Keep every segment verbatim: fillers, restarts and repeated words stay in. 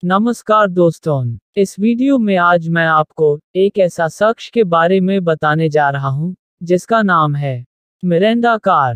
नमस्कार दोस्तों, इस वीडियो में आज मैं आपको एक ऐसा शख्स के बारे में बताने जा रहा हूं जिसका नाम है Miranda Kerr.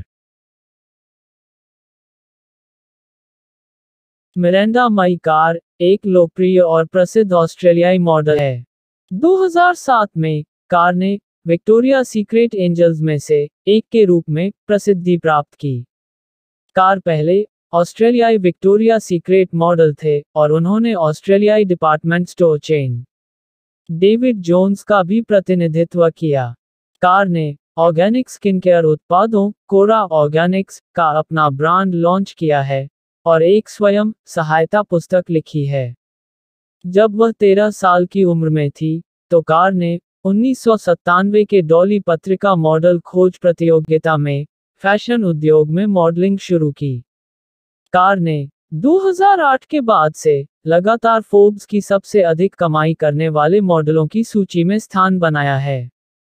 Miranda May Kerr एक लोकप्रिय और प्रसिद्ध ऑस्ट्रेलियाई मॉडल है। दो हज़ार सात में कार ने विक्टोरिया सीक्रेट एंजल्स में से एक के रूप में प्रसिद्धि प्राप्त की। कार पहले ऑस्ट्रेलियाई विक्टोरिया सीक्रेट मॉडल थे और उन्होंने ऑस्ट्रेलियाई department store chain David Jones का भी प्रतिनिधित्व किया। कार ने ऑर्गेनिक स्किनकेयर उत्पादों कोरा ऑर्गेनिक्स का अपना ब्रांड लॉन्च किया है और एक स्वयं सहायता पुस्तक लिखी है। जब वह तेरह साल की उम्र में थी तो कार ने उन्नीस सौ सत्तानवे के डॉली पत्रिका मॉडल खोज प्रतियोगिता में फैशन उद्योग में मॉडलिंग शुरू की। कार ने दो हज़ार आठ के बाद से लगातार फोर्ब्स की सबसे अधिक कमाई करने वाले मॉडलों की सूची में स्थान बनाया है।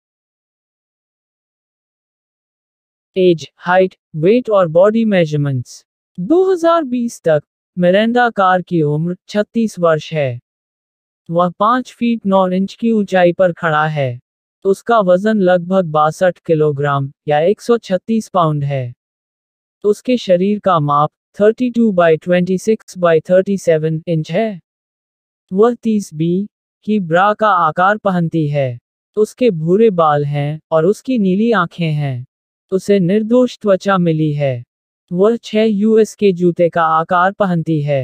एज, हाइट, वेट और बॉडी मेजरमेंट्स। दो हज़ार बीस तक मिरांडा कार की उम्र छत्तीस वर्ष है। वह पाँच फीट नौ इंच की ऊंचाई पर खड़ा है। उसका वजन लगभग बासठ किलोग्राम या एक सौ छत्तीस पाउंड है। उसके शरीर का माप बत्तीस बाय छब्बीस बाय सैंतीस इंच है। वह तीस बी की ब्रा का आकार पहनती है। उसके भूरे बाल हैं और उसकी नीली आंखें हैं। उसे निर्दोष त्वचा मिली है। वह छह यूएस के जूते का आकार पहनती है।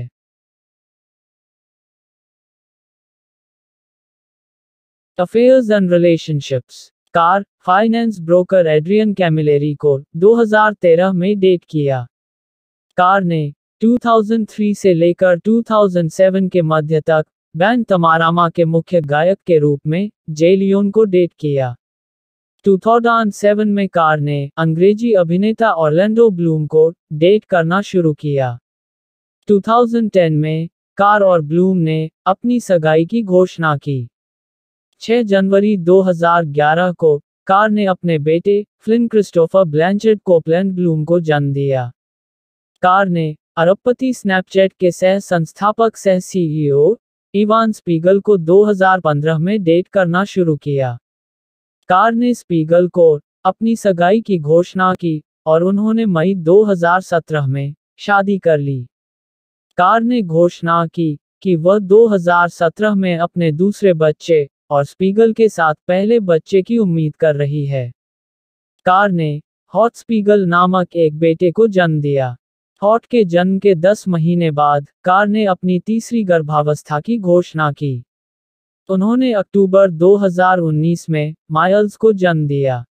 Affairs and relationships. Car finance broker Adrian Camilleri को दो हज़ार तेरह में डेट किया। कार ने दो हज़ार तीन से लेकर दो हज़ार सात के मध्य तक बैंड तमारामा के मुख्य गायक के रूप में जे लियोन को डेट किया। दो हज़ार सात में कार ने अंग्रेजी अभिनेता ऑर्लैंडो ब्लूम को डेट करना शुरू किया। दो हज़ार दस में कार और ब्लूम ने अपनी सगाई की घोषणा की। छह जनवरी दो हज़ार ग्यारह को कार ने अपने बेटे Flynn Christopher Blanchett Copeland Bloom को जन्म दिया। कार ने अरबपति स्नैपचैट के सह संस्थापक सह सीईओ इवान स्पीगल को दो हज़ार पंद्रह में डेट करना शुरू किया। कार ने स्पीगल को अपनी सगाई की घोषणा की और उन्होंने मई दो हज़ार सत्रह में शादी कर ली। कार ने घोषणा की कि वह दो हज़ार सत्रह में अपने दूसरे बच्चे और स्पीगल के साथ पहले बच्चे की उम्मीद कर रही है। कार ने हॉट स्पीगल नामक एक बेटे को जन्म दिया। हॉट के जन्म के दस महीने बाद कार ने अपनी तीसरी गर्भावस्था की घोषणा की। उन्होंने अक्टूबर दो हज़ार उन्नीस में माइल्स को जन्म दिया।